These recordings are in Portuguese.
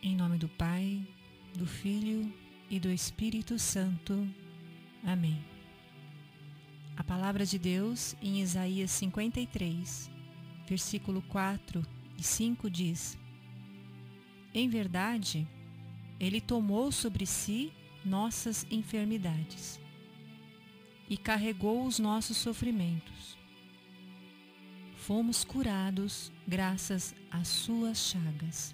Em nome do Pai, do Filho e do Espírito Santo. Amém. A palavra de Deus em Isaías 53, versículo 4 e 5 diz: Em verdade, Ele tomou sobre si nossas enfermidades e carregou os nossos sofrimentos. Fomos curados graças às suas chagas.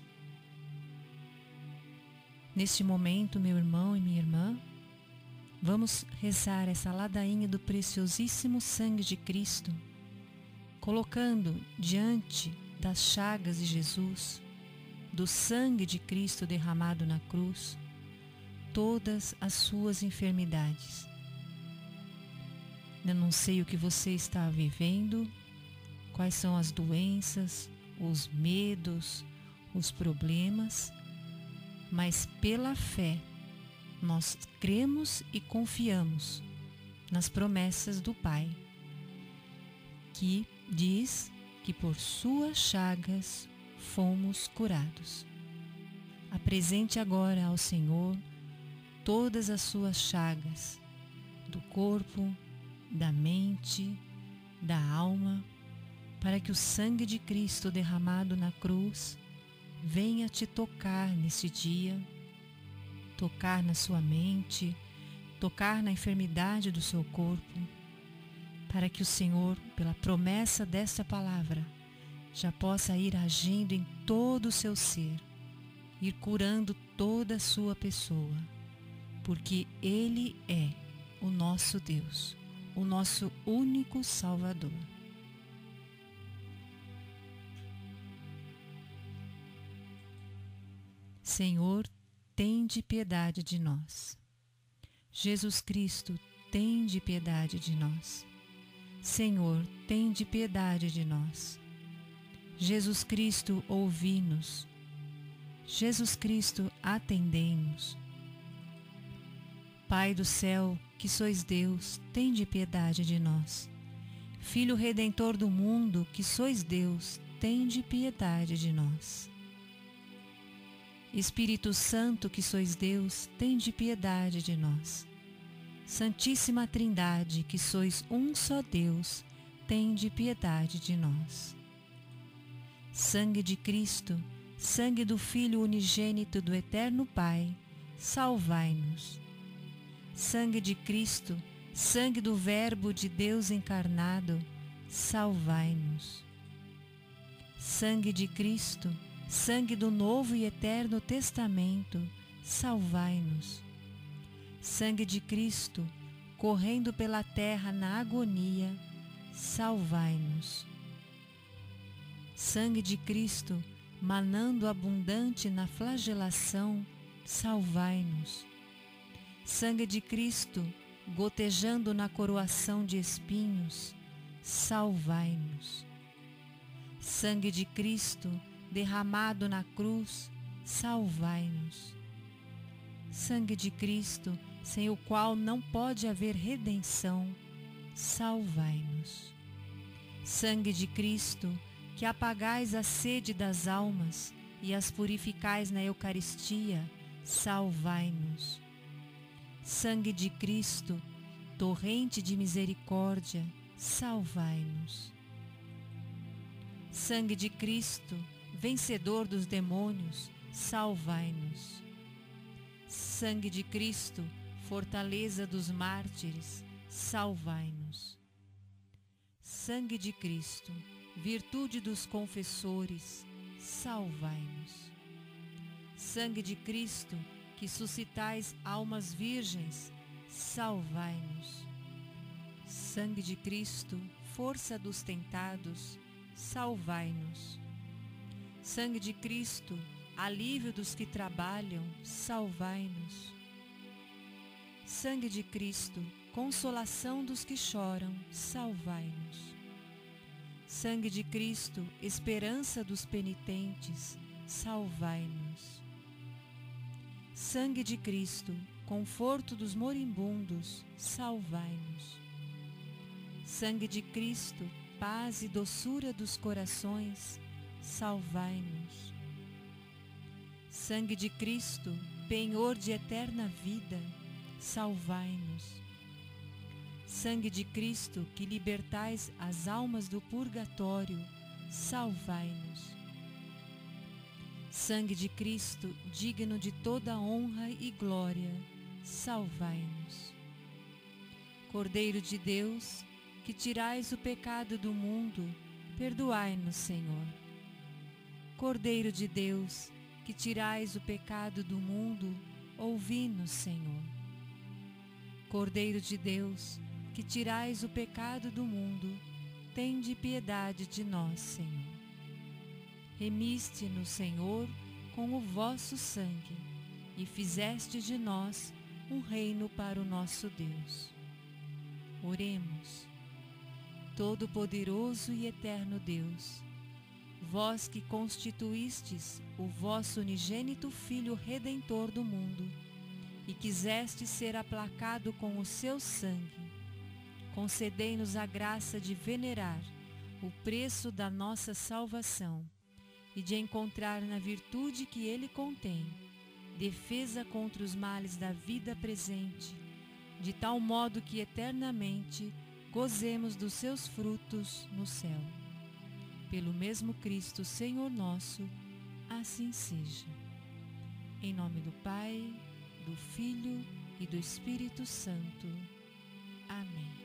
Neste momento, meu irmão e minha irmã, vamos rezar essa ladainha do preciosíssimo sangue de Cristo, colocando diante das chagas de Jesus, do sangue de Cristo derramado na cruz, todas as suas enfermidades. Eu não sei o que você está vivendo, quais são as doenças, os medos, os problemas, mas pela fé nós cremos e confiamos nas promessas do Pai, que diz que por suas chagas fomos curados. Apresente agora ao Senhor todas as suas chagas, do corpo, da mente, da alma, para que o sangue de Cristo derramado na cruz venha te tocar nesse dia, tocar na sua mente, tocar na enfermidade do seu corpo, para que o Senhor, pela promessa desta palavra, já possa ir agindo em todo o seu ser, ir curando toda a sua pessoa, porque Ele é o nosso Deus, o nosso único Salvador. Senhor, tende piedade de nós. Jesus Cristo, tende piedade de nós. Senhor, tende piedade de nós. Jesus Cristo, ouvi-nos. Jesus Cristo, atendei-nos. Pai do céu, que sois Deus, tende piedade de nós. Filho Redentor do mundo, que sois Deus, tende piedade de nós. Espírito Santo, que sois Deus, tende piedade de nós. Santíssima Trindade, que sois um só Deus, tende piedade de nós. Sangue de Cristo, sangue do Filho unigênito do Eterno Pai, salvai-nos. Sangue de Cristo, sangue do Verbo de Deus encarnado, salvai-nos. Sangue de Cristo, sangue do Novo e Eterno Testamento, salvai-nos. Sangue de Cristo, correndo pela terra na agonia, salvai-nos. Sangue de Cristo, manando abundante na flagelação, salvai-nos. Sangue de Cristo, gotejando na coroação de espinhos, salvai-nos. Sangue de Cristo, derramado na cruz, salvai-nos. Sangue de Cristo, sem o qual não pode haver redenção, salvai-nos. Sangue de Cristo, que apagais a sede das almas e as purificais na Eucaristia, salvai-nos. Sangue de Cristo, torrente de misericórdia, salvai-nos. Sangue de Cristo, vencedor dos demônios, salvai-nos. Sangue de Cristo, fortaleza dos mártires, salvai-nos. Sangue de Cristo, virtude dos confessores, salvai-nos. Sangue de Cristo, que suscitais almas virgens, salvai-nos. Sangue de Cristo, força dos tentados, salvai-nos. Sangue de Cristo, alívio dos que trabalham, salvai-nos. Sangue de Cristo, consolação dos que choram, salvai-nos. Sangue de Cristo, esperança dos penitentes, salvai-nos. Sangue de Cristo, conforto dos moribundos, salvai-nos. Sangue de Cristo, paz e doçura dos corações, salvai-nos. Sangue de Cristo, penhor de eterna vida, salvai-nos. Sangue de Cristo, que libertais as almas do purgatório, salvai-nos. Sangue de Cristo, digno de toda honra e glória, salvai-nos. Cordeiro de Deus, que tirais o pecado do mundo, perdoai-nos, Senhor. Cordeiro de Deus, que tirais o pecado do mundo, ouvi-nos, Senhor. Cordeiro de Deus, que tirais o pecado do mundo, tende piedade de nós, Senhor. Remiste-nos, Senhor, com o vosso sangue, e fizeste de nós um reino para o nosso Deus. Oremos. Todo-Poderoso e Eterno Deus, vós que constituístes o vosso unigênito Filho Redentor do mundo, e quiseste ser aplacado com o seu sangue, concedei-nos a graça de venerar o preço da nossa salvação e de encontrar na virtude que ele contém defesa contra os males da vida presente, de tal modo que eternamente gozemos dos seus frutos no céu. Pelo mesmo Cristo, Senhor nosso, assim seja. Em nome do Pai, do Filho e do Espírito Santo. Amém.